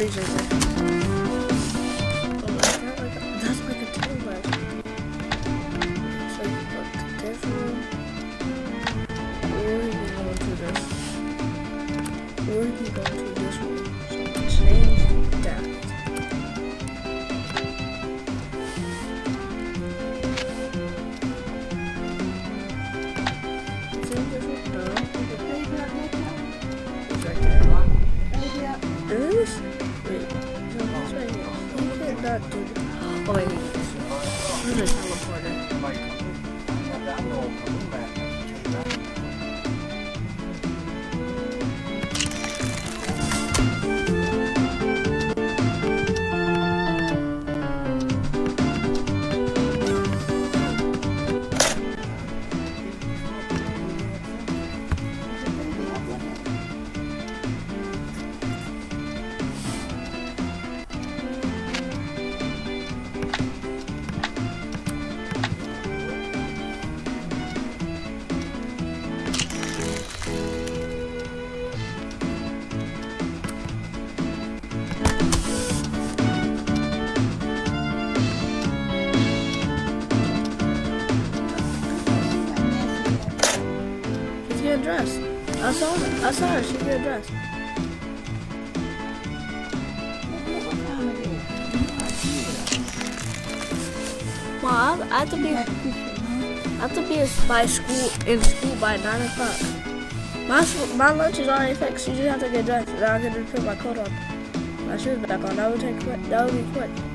these right there. Oh, that's like a tail light. So you put this one, or you can go to this, or you can go to this one. So change that. Oh wait, there's a teleporter. Dress. I saw her. She get dressed. Mom, I have to be in school by 9 o'clock. My lunch is already fixed. You just have to get dressed. Then I can just put my coat on, my shoes back on. That would be quick.